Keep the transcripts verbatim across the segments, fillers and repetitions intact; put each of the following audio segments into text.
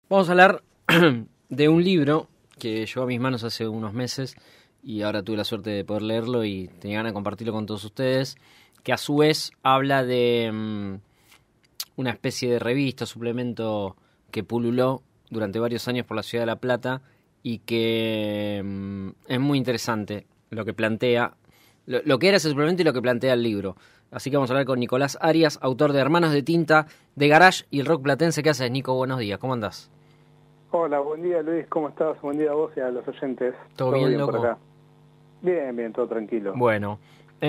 Vamos a hablar de un libro que llegó a mis manos hace unos meses y ahora tuve la suerte de poder leerlo y tenía ganas de compartirlo con todos ustedes, que a su vez habla de um, una especie de revista, suplemento que pululó durante varios años por la ciudad de La Plata y que um, es muy interesante lo que plantea, lo, lo que era ese suplemento y lo que plantea el libro. Así que vamos a hablar con Nicolás Arias, autor de Hermanos de Tinta, de Garage y el rock platense. ¿Qué haces, Nico? Buenos días, ¿cómo andás? Hola, buen día Luis, ¿cómo estás? Buen día a vos y a los oyentes. ¿Todo, ¿Todo bien, bien loco? Por acá. Bien, bien, todo tranquilo. Bueno,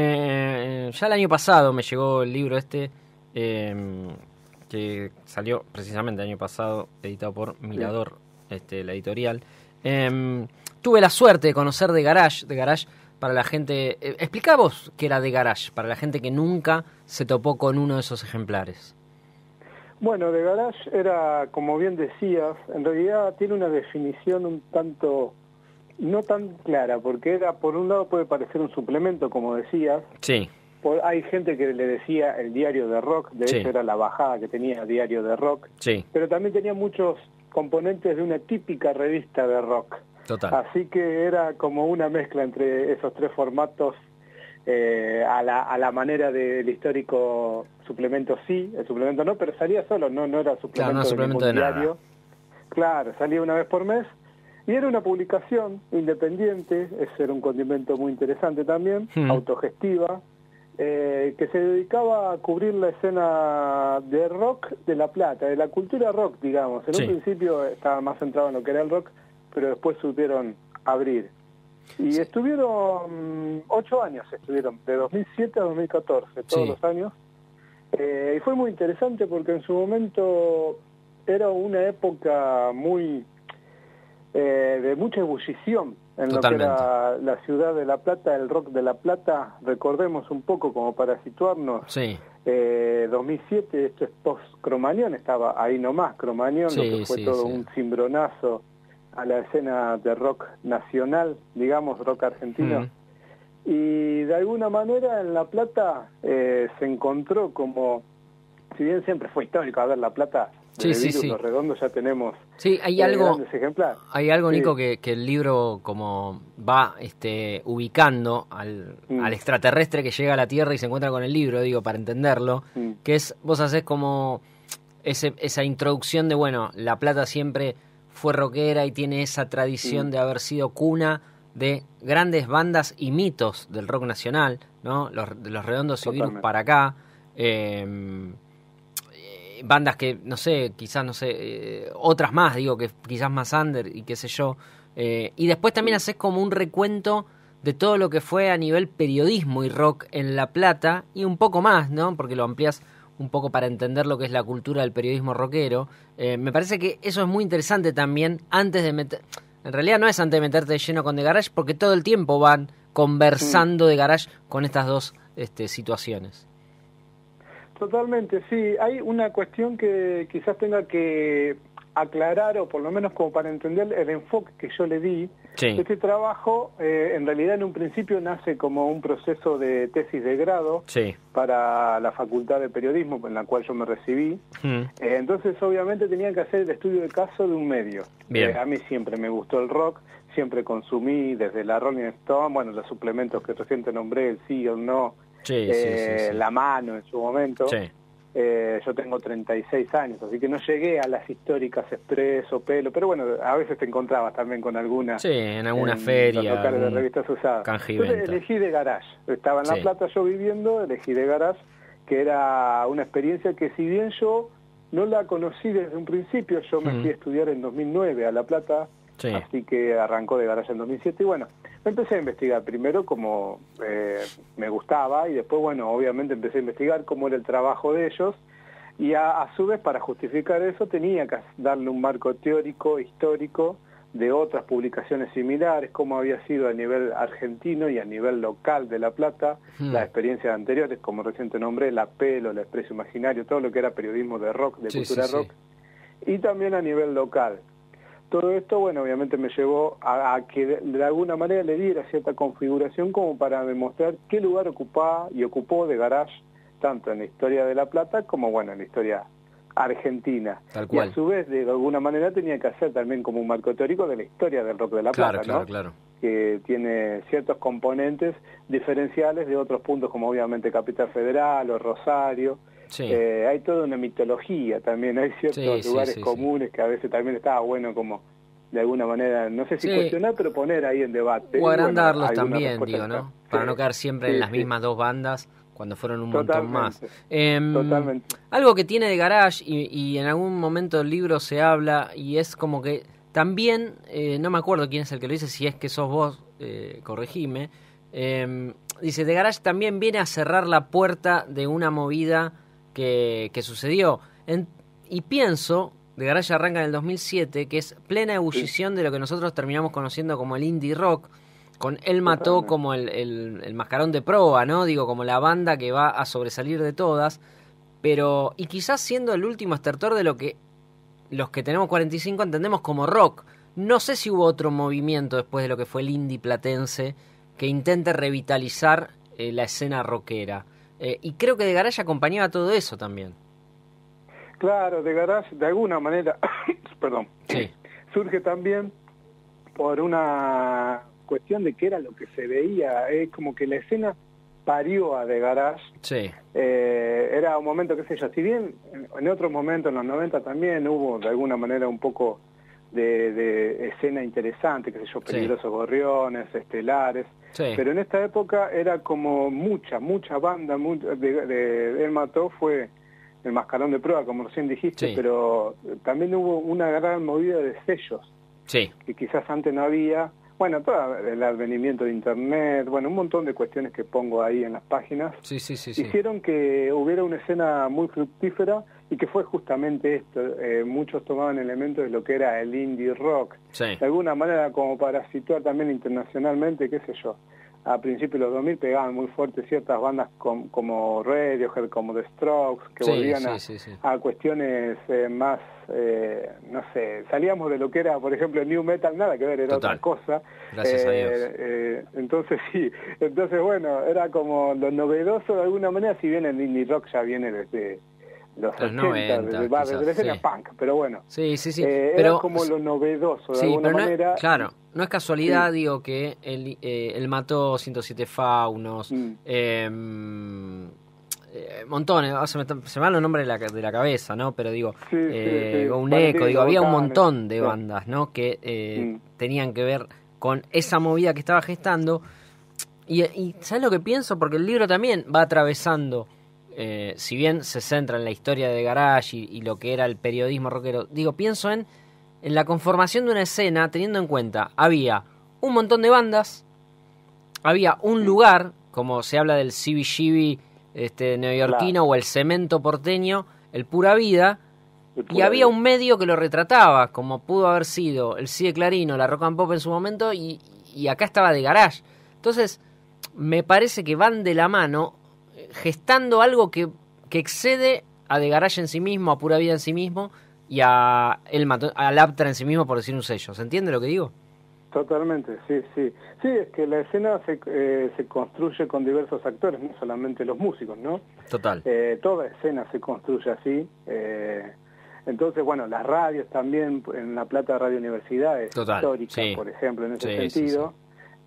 eh, ya el año pasado me llegó el libro este, eh, que salió precisamente el año pasado, editado por Mirador, sí. este, la editorial. Eh, tuve la suerte de conocer de Garage, de Garage para la gente... Eh, explica vos qué era de Garage, para la gente que nunca se topó con uno de esos ejemplares. Bueno, de Garage era, como bien decías, en realidad tiene una definición un tanto no tan clara, porque era, por un lado puede parecer un suplemento, como decías. Sí. Por, hay gente que le decía el diario de rock, de sí. hecho era la bajada que tenía diario de rock. Sí. Pero también tenía muchos componentes de una típica revista de rock. Total. Así que era como una mezcla entre esos tres formatos. Eh, a, la, a la manera del histórico suplemento sí, el suplemento no, pero salía solo, no, no era suplemento, claro, no, de, suplemento de diario. Nada. Claro, salía una vez por mes y era una publicación independiente, ese era un condimento muy interesante también, hmm. autogestiva, eh, que se dedicaba a cubrir la escena de rock de La Plata, de la cultura rock, digamos. En sí. un principio estaba más centrado en lo que era el rock, pero después supieron abrir. Y sí. estuvieron ocho años, estuvieron de dos mil siete a dos mil catorce, todos sí. los años. Eh, y fue muy interesante porque en su momento era una época muy eh, de mucha ebullición en Totalmente. lo que era la ciudad de La Plata, el rock de La Plata. Recordemos un poco como para situarnos. Sí. Eh, dos mil siete, esto es post-Cromañón, estaba ahí nomás Cromañón, sí, lo que fue sí, todo sí. un cimbronazo a la escena de rock nacional, digamos, rock argentino. Mm. Y de alguna manera en La Plata eh, se encontró como, si bien siempre fue histórico, a ver, La Plata, sí, sí, Virus, sí. Los Redondos ya tenemos sí, hay eh, algo, grandes ejemplares. Hay algo, sí. Nico, que, que el libro como va este, ubicando al, mm. al extraterrestre que llega a la Tierra y se encuentra con el libro, digo, para entenderlo, mm. que es, vos hacés como ese, esa introducción de, bueno, La Plata siempre fue rockera y tiene esa tradición mm. de haber sido cuna de grandes bandas y mitos del rock nacional, ¿no? Los, de los Redondos y Virus para acá, eh, eh, bandas que, no sé, quizás, no sé, eh, otras más, digo, que quizás más under y qué sé yo, eh, y después también haces como un recuento de todo lo que fue a nivel periodismo y rock en La Plata y un poco más, ¿no? Porque lo amplías un poco para entender lo que es la cultura del periodismo rockero. Eh, me parece que eso es muy interesante también, antes de meter... En realidad no es antes de meterte de lleno con The Garage, porque todo el tiempo van conversando de Garage con estas dos este, situaciones. Totalmente, sí. Hay una cuestión que quizás tenga que aclarar, o por lo menos como para entender el enfoque que yo le di. Sí. Este trabajo, eh, en realidad en un principio nace como un proceso de tesis de grado sí. para la Facultad de Periodismo, en la cual yo me recibí. Mm. Eh, entonces, obviamente, tenía que hacer el estudio de caso de un medio. Bien. Eh, a mí siempre me gustó el rock, siempre consumí desde la Rolling Stone, bueno, los suplementos que recién te nombré, el sí o el no, sí, eh, sí, sí, sí. La Mano en su momento. Sí. Eh, yo tengo treinta y seis años, así que no llegué a las históricas Expreso, Pelo, pero bueno, a veces te encontrabas también con alguna... Sí, en alguna en feria, los locales de revistas usadas. Entonces elegí de Garage, estaba en La sí. Plata yo viviendo, elegí de Garage, que era una experiencia que si bien yo no la conocí desde un principio, yo me mm. fui a estudiar en dos mil nueve a La Plata, sí. así que arrancó de Garage en dos mil siete y bueno, me empecé a investigar primero como eh, me gustaba y después, bueno, obviamente empecé a investigar cómo era el trabajo de ellos y a, a su vez para justificar eso tenía que darle un marco teórico, histórico de otras publicaciones similares, cómo había sido a nivel argentino y a nivel local de La Plata, hmm. las experiencias anteriores, como recién te nombré, La Pelo, La Expreso Imaginario, todo lo que era periodismo de rock, de sí, cultura sí, rock, sí. y también a nivel local. Todo esto, bueno, obviamente me llevó a, a que de, de alguna manera le diera cierta configuración como para demostrar qué lugar ocupaba y ocupó de Garage, tanto en la historia de La Plata como, bueno, en la historia argentina. Tal cual. Y a su vez, de alguna manera, tenía que hacer también como un marco teórico de la historia del rock de La Plata, claro, claro, ¿no? Claro. Que tiene ciertos componentes diferenciales de otros puntos, como obviamente Capital Federal o Rosario. Sí. Eh, hay toda una mitología también, hay ciertos sí, lugares sí, sí, comunes sí. que a veces también estaba bueno como de alguna manera, no sé si sí. cuestionar, pero poner ahí en debate. O agrandarlos bueno, también, digo, ¿no? están. Para sí, no caer siempre sí, en las sí. mismas dos bandas cuando fueron un Totalmente, montón más. Eh, totalmente. Algo que tiene de Garage, y, y en algún momento del libro se habla, y es como que también, eh, no me acuerdo quién es el que lo dice, si es que sos vos, eh, corregime, eh, dice, de Garage también viene a cerrar la puerta de una movida que, que sucedió. En, y pienso, de Garage arranca en el dos mil siete, que es plena ebullición sí. de lo que nosotros terminamos conociendo como el indie rock, con Él Mató como el, el, el mascarón de proa, ¿no? Digo, como la banda que va a sobresalir de todas, pero, y quizás siendo el último estertor de lo que los que tenemos cuarenta y cinco entendemos como rock. No sé si hubo otro movimiento después de lo que fue el indie platense que intente revitalizar eh, la escena rockera. Eh, y creo que De Garage acompañaba todo eso también. Claro, De Garage de alguna manera, perdón, sí. surge también por una cuestión de qué era lo que se veía. Es como que la escena parió a De Garage. Sí. Eh, era un momento, qué sé yo, si bien en otros momentos, en los noventa también hubo de alguna manera un poco de, de escena interesante, qué sé yo, Peligrosos sí. Gorriones, Estelares, sí. pero en esta época era como mucha, mucha banda, mucha, de, de, de Él Mató fue el mascarón de prueba, como recién dijiste, sí. pero también hubo una gran movida de sellos, sí. que quizás antes no había. Bueno, todo el advenimiento de Internet, bueno, un montón de cuestiones que pongo ahí en las páginas, sí, sí, sí, sí. hicieron que hubiera una escena muy fructífera y que fue justamente esto. Eh, muchos tomaban elementos de lo que era el indie rock, sí. de alguna manera como para situar también internacionalmente, qué sé yo. A principios de los dos mil pegaban muy fuerte ciertas bandas com, como Radiohead, como The Strokes, que sí, volvían sí, a, sí, sí. a cuestiones eh, más, eh, no sé, salíamos de lo que era, por ejemplo, el New Metal, nada que ver, era Total. otra cosa. Gracias eh, a Dios. Eh, entonces sí, entonces bueno, era como lo novedoso de alguna manera, si bien el indie rock ya viene desde los Los ochenta, noventa, desde, va, desde la escena sí. punk, pero bueno. Sí, sí, sí. Eh, pero, era como lo novedoso de sí, alguna pero manera. No es, claro, no es casualidad, sí. digo, que él, eh, él mató ciento siete Faunos, mm. eh, eh, montones, se me, se me van los nombres de la, de la cabeza, ¿no? Pero digo, sí, eh, sí, sí. un eco, digo, había un montón de sí. bandas, ¿no? Que eh, mm. tenían que ver con esa movida que estaba gestando. Y, y ¿sabes lo que pienso? Porque el libro también va atravesando, eh, si bien se centra en la historia de Garage y, y lo que era el periodismo rockero, digo, pienso en, en la conformación de una escena, teniendo en cuenta, había un montón de bandas, había un lugar, como se habla del C B G B este, neoyorquino, claro, o el cemento porteño, el Pura Vida, Pura y había vida. Un medio que lo retrataba, como pudo haber sido el C I D Clarino, la Rock and Pop en su momento, y, y acá estaba de Garage. Entonces, me parece que van de la mano, gestando algo que, que excede a De Garage en sí mismo, a Pura Vida en sí mismo, y a el Mató, al Aptra en sí mismo, por decir un sello. ¿Se entiende lo que digo? Totalmente, sí, sí. Sí, es que la escena se, eh, se construye con diversos actores, no solamente los músicos, ¿no? Total. Eh, toda escena se construye así. Eh, entonces, bueno, las radios también, en La Plata Radio Universidad es Total, histórica, sí. por ejemplo, en ese sí, sentido. Sí, sí.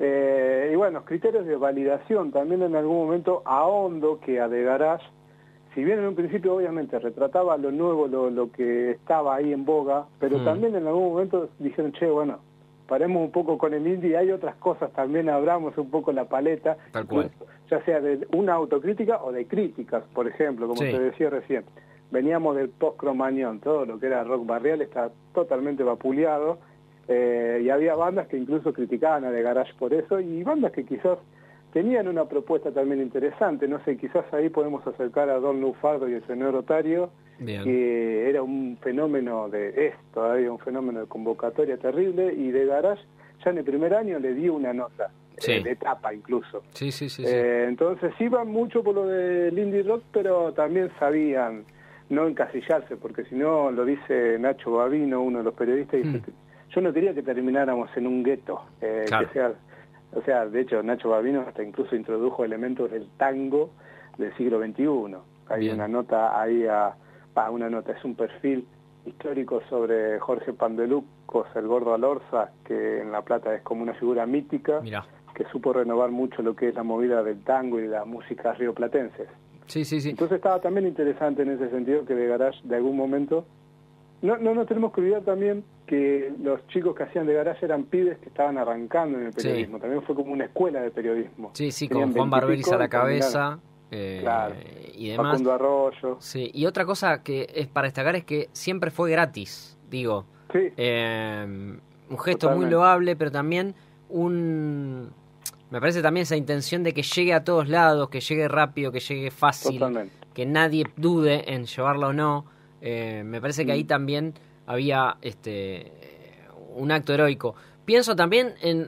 Eh, y bueno, criterios de validación también en algún momento ahondo que a De Garage, si bien en un principio obviamente retrataba lo nuevo, lo, lo que estaba ahí en boga, pero mm. también en algún momento dijeron, che, bueno, paremos un poco con el indie, hay otras cosas también, abramos un poco la paleta, tal cual, ya sea de una autocrítica o de críticas, por ejemplo, como sí. te decía recién. Veníamos del post-cromañón, todo lo que era rock barrial está totalmente vapuleado, eh, y había bandas que incluso criticaban a The Garage por eso, y bandas que quizás tenían una propuesta también interesante, no sé, quizás ahí podemos acercar a Don Lufardo y el señor Otario, Bien. que era un fenómeno de esto, había un fenómeno de convocatoria terrible, y De Garage ya en el primer año le dio una nota, sí. eh, de etapa incluso. Sí, sí, sí. Eh, sí. Entonces iban mucho por lo del indie rock, pero también sabían no encasillarse, porque si no, lo dice Nacho Babino, uno de los periodistas, dice, hmm. yo no quería que termináramos en un gueto, eh, claro. que sea... O sea, de hecho, Nacho Babino hasta incluso introdujo elementos del tango del siglo veintiuno. Hay Bien. una nota ahí a pa, una nota, es un perfil histórico sobre Jorge Pandelucos, el Gordo Alorza, que en La Plata es como una figura mítica. Mirá. Que supo renovar mucho lo que es la movida del tango y de la música rioplatense. Sí, sí, sí. Entonces estaba también interesante en ese sentido que de Garage, de algún momento... No, no nos tenemos que olvidar también que los chicos que hacían de Garage eran pibes que estaban arrancando en el periodismo. Sí. También fue como una escuela de periodismo. Sí, sí, Tenían con Juan Barberis a la cabeza. Eh, claro. Y demás. Facundo Arroyo. Sí, y otra cosa que es para destacar es que siempre fue gratis, digo. Sí. Eh, un gesto Totalmente. muy loable, pero también un... Me parece también esa intención de que llegue a todos lados, que llegue rápido, que llegue fácil, Totalmente. que nadie dude en llevarlo o no. Eh, me parece que ahí también había este un acto heroico. Pienso también en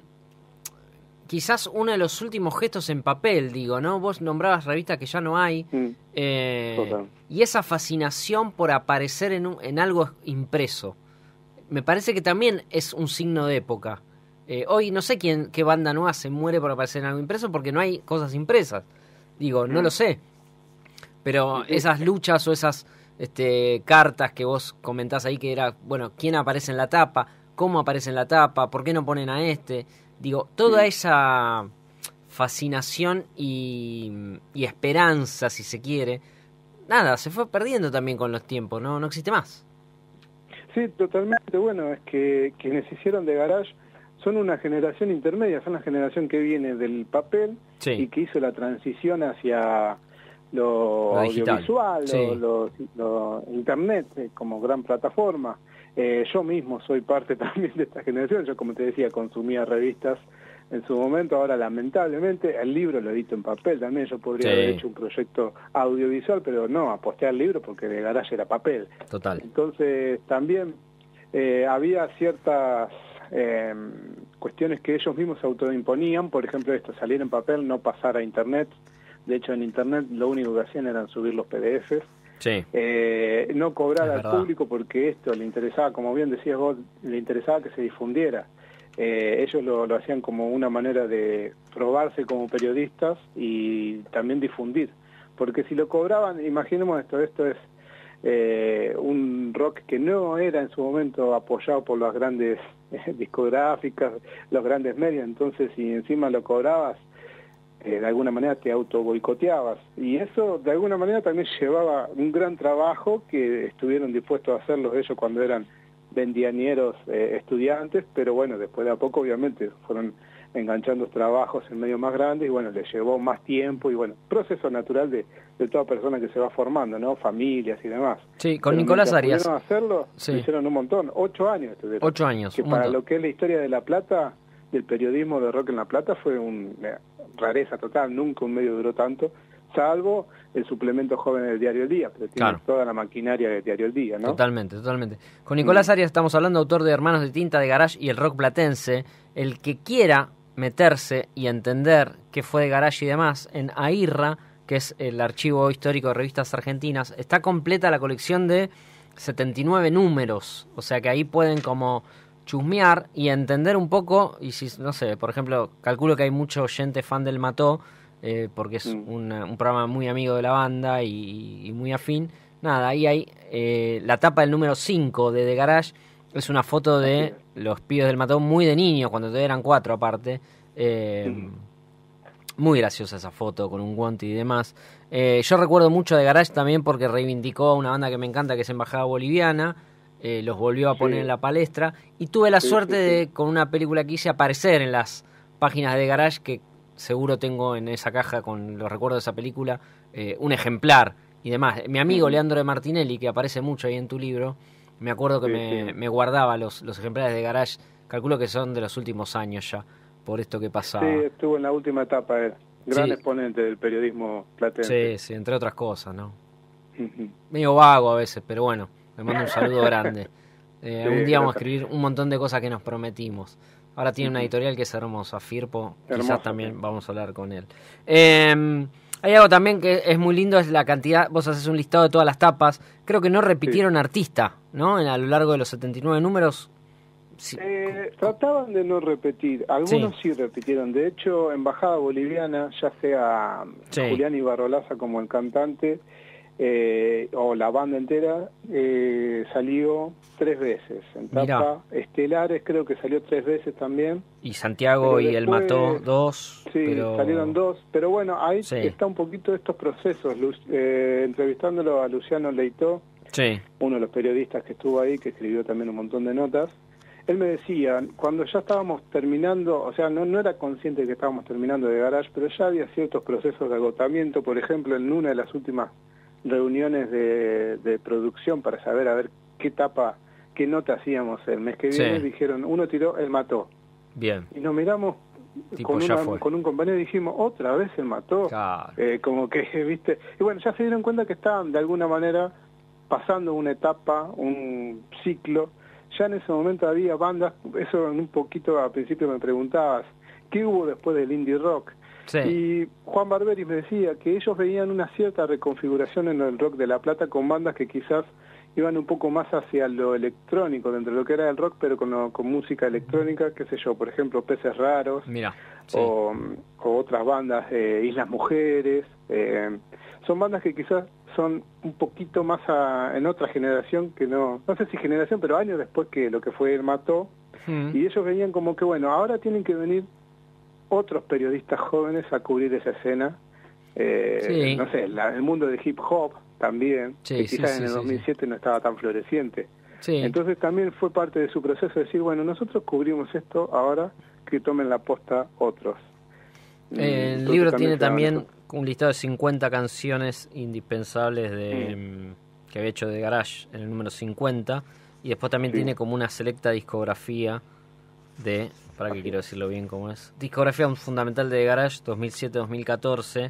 quizás uno de los últimos gestos en papel, digo, ¿no? Vos nombrabas revistas que ya no hay. Mm. Eh, y esa fascinación por aparecer en, un, en algo impreso. Me parece que también es un signo de época. Eh, hoy no sé quién qué banda nueva se muere por aparecer en algo impreso porque no hay cosas impresas. Digo, no lo sé. Pero esas luchas o esas este, cartas que vos comentás ahí que era, bueno, quién aparece en la tapa, cómo aparece en la tapa, por qué no ponen a este. Digo, toda esa fascinación y, y esperanza, si se quiere, nada, se fue perdiendo también con los tiempos, ¿no? No existe más. Sí, totalmente. Bueno, es que quienes hicieron de Garage son una generación intermedia, son la generación que viene del papel sí. y que hizo la transición hacia lo, lo audiovisual, sí. lo, lo, lo internet eh, como gran plataforma. Eh, yo mismo soy parte también de esta generación, yo como te decía consumía revistas en su momento, ahora lamentablemente el libro lo edito en papel también, yo podría sí. haber hecho un proyecto audiovisual, pero no, aposté al libro porque de Garage era papel. Total. Entonces también eh, había ciertas eh, cuestiones que ellos mismos se autoimponían, por ejemplo esto, salir en papel, no pasar a internet, de hecho en internet lo único que hacían eran subir los P D Fs, sí. eh, no cobrar es al verdad. público porque esto le interesaba, como bien decías vos, le interesaba que se difundiera. Eh, ellos lo, lo hacían como una manera de probarse como periodistas y también difundir, porque si lo cobraban, imaginemos esto, esto es eh, un rock que no era en su momento apoyado por las grandes eh, discográficas, los grandes medios, entonces si encima lo cobrabas, eh, de alguna manera te auto boicoteabas, y eso de alguna manera también llevaba un gran trabajo que estuvieron dispuestos a hacerlo ellos cuando eran vendianieros eh, estudiantes, pero bueno, después de a poco obviamente fueron enganchando trabajos en medios más grandes y bueno, les llevó más tiempo y bueno, proceso natural de, de toda persona que se va formando, ¿no? Familias y demás. Sí, con pero Nicolás Arias. Pudieron hacerlo, sí. lo hicieron un montón, ocho años estuvieron. Ocho años, Que un para montón. lo que es la historia de La Plata, del periodismo de rock en La Plata, fue una rareza total, nunca un medio duró tanto, salvo el suplemento joven del Diario El Día, pero tiene claro. toda la maquinaria del Diario El Día, ¿no? Totalmente, totalmente. Con Nicolás Arias estamos hablando, autor de Hermanos de Tinta, de Garage y el rock platense. El que quiera meterse y entender qué fue de Garage y demás, en AIRRA, que es el archivo histórico de revistas argentinas, está completa la colección de setenta y nueve números, o sea que ahí pueden como chusmear y entender un poco, y si, no sé, por ejemplo, calculo que hay mucho oyente fan del Mató, Eh, porque es mm. una, un programa muy amigo de la banda y, y muy afín. Nada, ahí hay eh, la tapa del número cinco de The Garage, es una foto de los pibes del Matón muy de niños, cuando todavía eran cuatro aparte. Eh, mm. Muy graciosa esa foto, con un guante y demás. Eh, yo recuerdo mucho de Garage también porque reivindicó a una banda que me encanta, que es Embajada Boliviana, eh, los volvió a poner sí. en la palestra, y tuve la sí, suerte sí, sí. de, con una película que hice, aparecer en las páginas de Garage, que seguro tengo en esa caja con los recuerdos de esa película eh, un ejemplar y demás. Mi amigo Leandro de Martinelli, que aparece mucho ahí en tu libro, me acuerdo que sí, me, sí. me guardaba los, los ejemplares de Garage, calculo que son de los últimos años ya, por esto que pasaba. Sí, estuvo en la última etapa, él. Gran sí. exponente del periodismo platense. Sí, sí, entre otras cosas, ¿no? Uh-huh. Medio vago a veces, pero bueno, le mando un saludo grande. Eh, sí, un día vamos a escribir un montón de cosas que nos prometimos. Ahora tiene una editorial que es hermosa, Firpo, Hermoso, quizás también sí. vamos a hablar con él. Eh, hay algo también que es muy lindo, es la cantidad, vos haces un listado de todas las tapas, creo que no repitieron sí. artista, ¿no? A lo largo de los setenta y nueve números. Sí. Eh, trataban de no repetir, algunos sí. sí repitieron, de hecho, Embajada Boliviana, ya sea sí. Julián Ibarrolaza como el cantante, eh, o la banda entera, eh, salió tres veces. En tapa Mirá. Estelares creo que salió tres veces también. Y Santiago y Él Mató dos. Sí, pero... salieron dos. Pero bueno, ahí sí. está un poquito de estos procesos. Eh, entrevistándolo a Luciano Leitó, sí. uno de los periodistas que estuvo ahí, que escribió también un montón de notas. Él me decía, cuando ya estábamos terminando, o sea, no, no era consciente de que estábamos terminando de Garage, pero ya había ciertos procesos de agotamiento. Por ejemplo, en una de las últimas reuniones de, de producción para saber a ver qué etapa, qué nota hacíamos el mes que viene, sí. dijeron, uno tiró Él Mató. Bien. Y nos miramos con, una, con un compañero y dijimos, otra vez Él Mató. Claro. Eh, como que, viste, y bueno, ya se dieron cuenta que estaban de alguna manera pasando una etapa, un ciclo. Ya en ese momento había bandas, eso un poquito al principio me preguntabas, ¿qué hubo después del indie rock? Sí. Y Juan Barberi me decía que ellos veían una cierta reconfiguración en el rock de La Plata con bandas que quizás iban un poco más hacia lo electrónico, dentro de lo que era el rock, pero con, con música electrónica, qué sé yo, por ejemplo, Peces Raros, Mira, sí. o, o otras bandas, eh, Islas Mujeres, eh, son bandas que quizás son un poquito más a, en otra generación, que no, no sé si generación, pero años después que lo que fue Él Mató, mm. y ellos venían como que, bueno, ahora tienen que venir otros periodistas jóvenes a cubrir esa escena, eh, sí. no sé, la, el mundo de hip hop también, sí, que quizás sí, en el sí, dos mil siete sí. no estaba tan floreciente. Sí. Entonces también fue parte de su proceso decir, bueno, nosotros cubrimos esto, ahora que tomen la posta otros. Eh, el libro tiene también un listado de cincuenta canciones indispensables de mm. que había hecho de Garage en el número cincuenta, y después también sí. tiene como una selecta discografía de, para que quiero decirlo bien cómo es, discografía fundamental de Garage dos mil siete a dos mil catorce,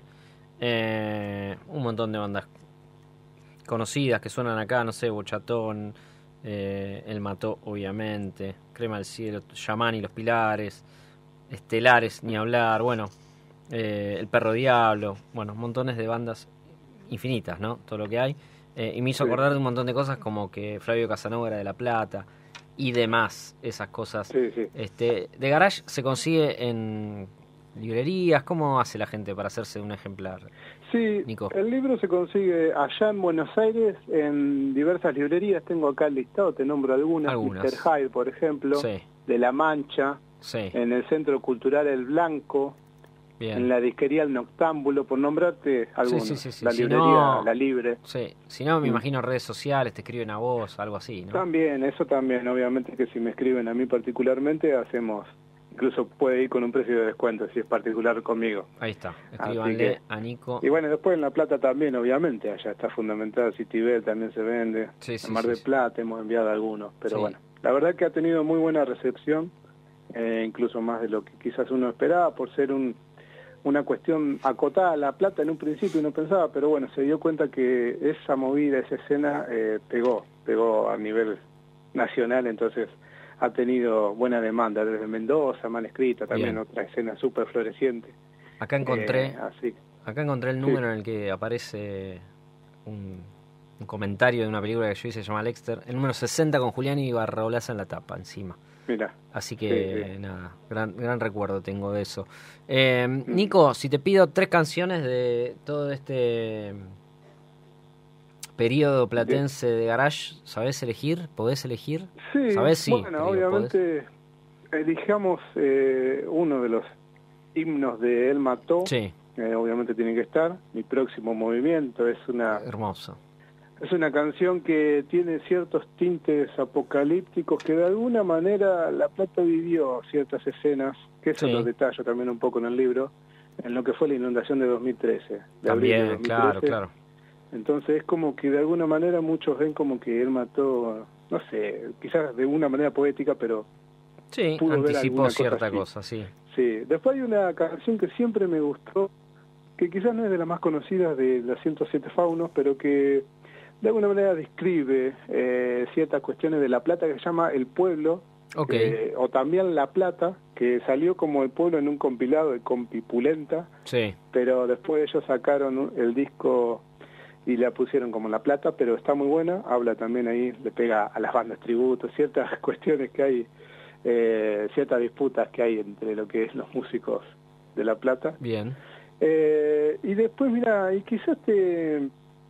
eh, un montón de bandas conocidas que suenan acá, no sé, Bochatón, eh, Él Mató obviamente, Crema del Cielo, Yaman y Los Pilares, Estelares, ni hablar, bueno, eh, El Perro Diablo, bueno, montones de bandas infinitas, ¿no? Todo lo que hay, eh, y me hizo acordar de un montón de cosas como que Flavio Casanova era de La Plata y demás, esas cosas. Sí, sí. Este, de Garage se consigue en librerías. ¿Cómo hace la gente para hacerse un ejemplar? Sí, Nico. El libro se consigue allá en Buenos Aires en diversas librerías. Tengo acá el listado, te nombro algunas. algunas. mister Hyde, por ejemplo, sí. de La Mancha, sí. en el Centro Cultural El Blanco, bien. en la disquería El Noctámbulo, por nombrarte algunos. Sí, sí, sí, sí. La si librería no, La Libre. Sí, si no me imagino redes sociales, te escriben a vos, algo así, ¿no? También, eso también, obviamente que si me escriben a mí particularmente, hacemos, incluso puede ir con un precio de descuento si es particular conmigo. Ahí está, escríbanle que, a Nico. Y bueno, después en La Plata también, obviamente, allá está fundamental, Citibel también se vende, sí, sí, en Mar sí, del sí. Plata hemos enviado algunos, pero sí. bueno, la verdad que ha tenido muy buena recepción, eh, incluso más de lo que quizás uno esperaba, por ser un una cuestión acotada a La Plata en un principio uno pensaba, pero bueno, se dio cuenta que esa movida, esa escena eh, pegó, pegó a nivel nacional, entonces ha tenido buena demanda, desde Mendoza, Mal Escrita, también bien. Otra escena súper floreciente. Acá encontré, eh, así. acá encontré el número sí. en el que aparece un, un comentario de una película que yo hice, se llama Lexter, el número sesenta con Julián y Barraolaza en la tapa, encima. Mira. Así que, sí, sí. nada, gran, gran recuerdo tengo de eso. Eh, mm. Nico, si te pido tres canciones de todo este periodo platense de Garage, ¿sabés elegir? ¿Podés elegir? Sí, ¿sabés? Sí, bueno, obviamente elijamos eh, uno de los himnos de Él Mató. Sí. Eh, obviamente tiene que estar. Mi próximo movimiento es una... Hermoso. Es una canción que tiene ciertos tintes apocalípticos que de alguna manera La Plata vivió ciertas escenas, que eso sí. Lo detallo también un poco en el libro, en lo que fue la inundación de dos mil trece. De también, de dos mil trece. Claro, claro. Entonces es como que de alguna manera muchos ven como que Él Mató, no sé, quizás de una manera poética, pero sí, pudo anticipó ver cierta cosa, cosa, sí. Sí, después hay una canción que siempre me gustó, que quizás no es de las más conocidas de las ciento siete Faunos, pero que de alguna manera describe eh, ciertas cuestiones de La Plata, que se llama El Pueblo, okay. eh, o también La Plata, que salió como El Pueblo en un compilado de Compipulenta, sí. pero después ellos sacaron el disco y la pusieron como La Plata, pero está muy buena, habla también ahí, le pega a las bandas tributos, ciertas cuestiones que hay, eh, ciertas disputas que hay entre lo que es los músicos de La Plata. Bien. Eh, y después, mira, y quizás te...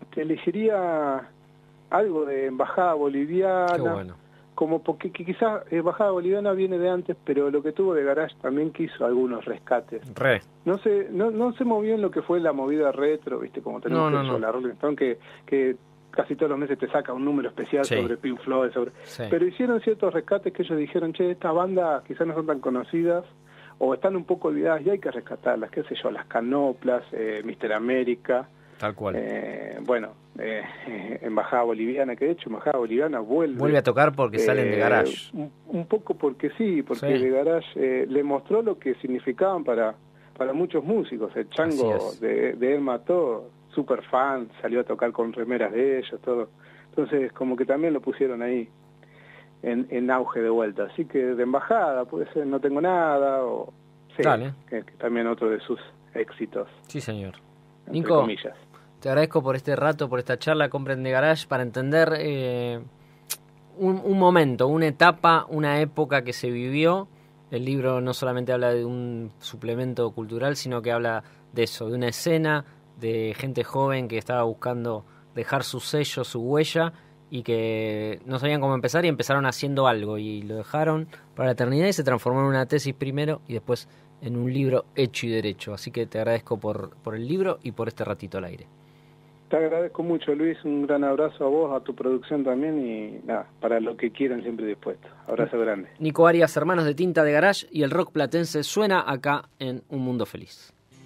te elegiría algo de embajada boliviana. Qué bueno. Como porque quizás embajada boliviana viene de antes, pero lo que tuvo de Garage también quiso algunos rescates. Re. No se, no, no se movió en lo que fue la movida retro, viste, como tenemos no, no, no. la Rolling Stone, que, que casi todos los meses te saca un número especial sí. sobre Pink Floyd, sobre... Sí. Pero hicieron ciertos rescates que ellos dijeron, che, estas bandas quizás no son tan conocidas, o están un poco olvidadas y hay que rescatarlas, qué sé yo, las Canoplas, eh, Mister América. Tal cual. Eh, bueno, eh, eh, Embajada Boliviana, que de hecho Embajada Boliviana vuelve... Vuelve a tocar porque eh, salen de Garage. Un, un poco porque sí, porque sí. de Garage eh, le mostró lo que significaban para, para muchos músicos. El Chango de, de él mató, super fan, salió a tocar con remeras de ellos, todo. Entonces como que también lo pusieron ahí en, en auge de vuelta. Así que de Embajada puede ser No Tengo Nada, o sí, Dale. Que, que también otro de sus éxitos. Sí, señor. Nico, comillas. Te agradezco por este rato, por esta charla. Compren de Garage para entender eh, un, un momento, una etapa, una época que se vivió. El libro no solamente habla de un suplemento cultural, sino que habla de eso, de una escena, de gente joven que estaba buscando dejar su sello, su huella, y que no sabían cómo empezar y empezaron haciendo algo y lo dejaron para la eternidad y se transformó en una tesis primero y después en un libro hecho y derecho. Así que te agradezco por, por el libro y por este ratito al aire. Te agradezco mucho, Luis, un gran abrazo a vos, a tu producción también y nada, para lo que quieran siempre dispuesto. Abrazo grande. Nico Arias, Hermanos de Tinta de Garage, y el rock platense suena acá en Un Mundo Feliz.